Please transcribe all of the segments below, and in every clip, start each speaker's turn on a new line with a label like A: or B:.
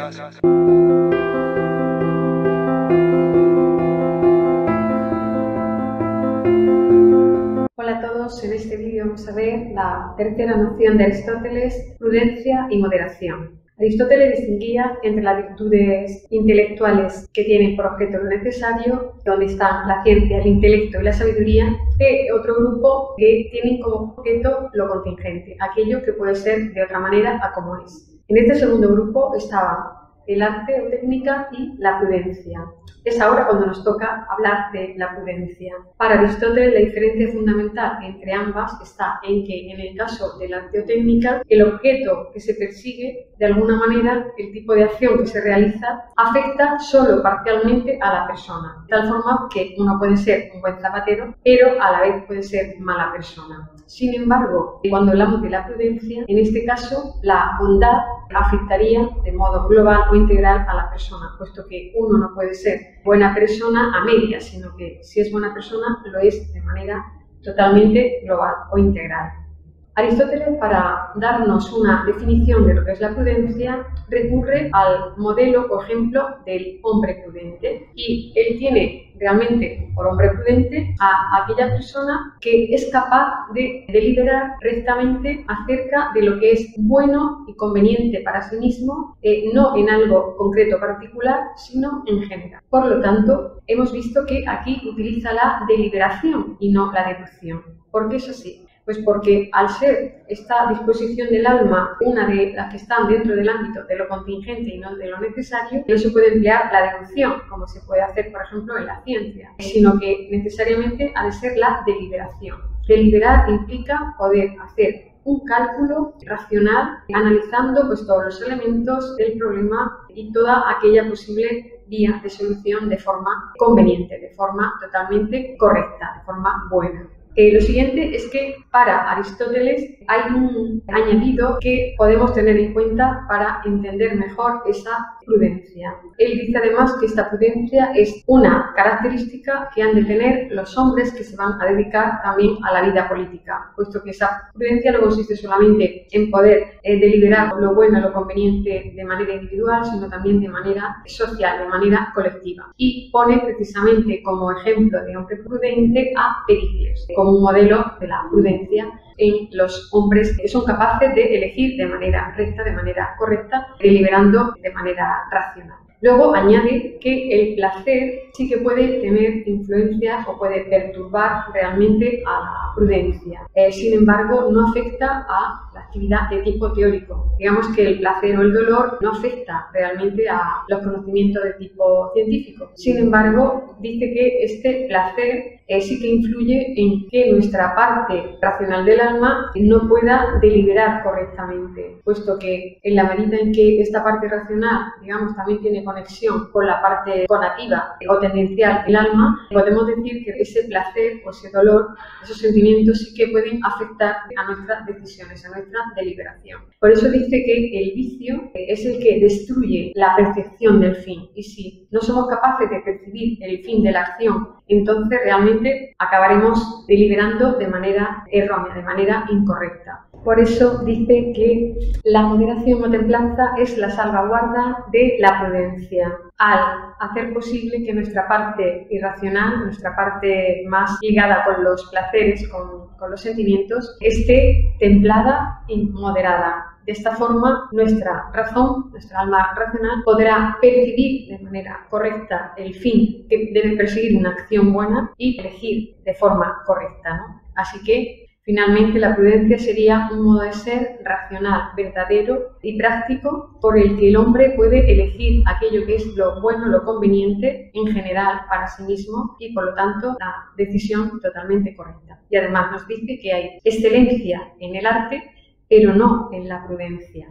A: Hola a todos, en este vídeo vamos a ver la tercera noción de Aristóteles, prudencia y moderación. Aristóteles distinguía entre las virtudes intelectuales que tienen por objeto lo necesario, donde están la ciencia, el intelecto y la sabiduría, de otro grupo que tienen como objeto lo contingente, aquello que puede ser de otra manera a como es. En este segundo grupo estaba el arte o técnica y la prudencia. Es ahora cuando nos toca hablar de la prudencia. Para Aristóteles, la diferencia fundamental entre ambas está en que, en el caso de la arte o técnica, el objeto que se persigue, de alguna manera, el tipo de acción que se realiza, afecta solo parcialmente a la persona, de tal forma que uno puede ser un buen zapatero, pero a la vez puede ser mala persona. Sin embargo, cuando hablamos de la prudencia, en este caso, la bondad afectaría de modo global o integral a la persona, puesto que uno no puede ser buena persona a medias, sino que si es buena persona lo es de manera totalmente global o integral. Aristóteles, para darnos una definición de lo que es la prudencia, recurre al modelo o ejemplo del hombre prudente, y él tiene realmente por hombre prudente a aquella persona que es capaz de deliberar rectamente acerca de lo que es bueno y conveniente para sí mismo, no en algo concreto particular, sino en general. Por lo tanto, hemos visto que aquí utiliza la deliberación y no la deducción. ¿Por qué es así? Pues porque al ser esta disposición del alma una de las que están dentro del ámbito de lo contingente y no de lo necesario, no se puede emplear la deducción, como se puede hacer, por ejemplo, en la ciencia, sino que necesariamente ha de ser la deliberación. Deliberar implica poder hacer un cálculo racional analizando pues todos los elementos del problema y toda aquella posible vía de solución de forma conveniente, de forma totalmente correcta, de forma buena. Lo siguiente es que para Aristóteles hay un añadido que podemos tener en cuenta para entender mejor esa prudencia. Él dice además que esta prudencia es una característica que han de tener los hombres que se van a dedicar también a la vida política, puesto que esa prudencia no consiste solamente en poder deliberar lo bueno y lo conveniente de manera individual, sino también de manera social, de manera colectiva. Y pone precisamente como ejemplo de hombre prudente a Pericles, como un modelo de la prudencia en los hombres que son capaces de elegir de manera recta, de manera correcta, deliberando de manera racional. Luego añade que el placer sí que puede tener influencia o puede perturbar realmente a la prudencia. Sin embargo, no afecta a la actividad de tipo teórico. Digamos que el placer o el dolor no afecta realmente a los conocimientos de tipo científico. Sin embargo, dice que este placer sí que influye en que nuestra parte racional del alma no pueda deliberar correctamente, puesto que en la medida en que esta parte racional, digamos, también tiene conexión con la parte conativa o tendencial del alma, podemos decir que ese placer o ese dolor, esos sentimientos sí que pueden afectar a nuestras decisiones, a nuestra deliberación. Por eso dice que el vicio es el que destruye la percepción del fin, y si no somos capaces de percibir el fin de la acción, entonces realmente acabaremos deliberando de manera errónea, de manera incorrecta. Por eso dice que la moderación o templanza es la salvaguarda de la prudencia, al hacer posible que nuestra parte irracional, nuestra parte más ligada con los placeres, con los sentimientos, esté templada y moderada. De esta forma, nuestra razón, nuestra alma racional, podrá percibir de manera correcta el fin que debe perseguir una acción buena y elegir de forma correcta, ¿no? Así que, finalmente, la prudencia sería un modo de ser racional, verdadero y práctico por el que el hombre puede elegir aquello que es lo bueno, lo conveniente en general para sí mismo y, por lo tanto, la decisión totalmente correcta. Y además nos dice que hay excelencia en el arte, pero no en la prudencia.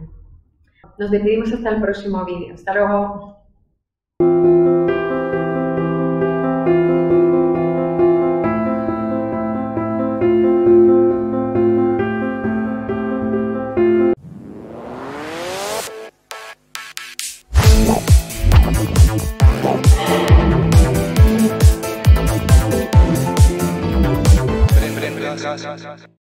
A: Nos despedimos hasta el próximo vídeo. Hasta luego.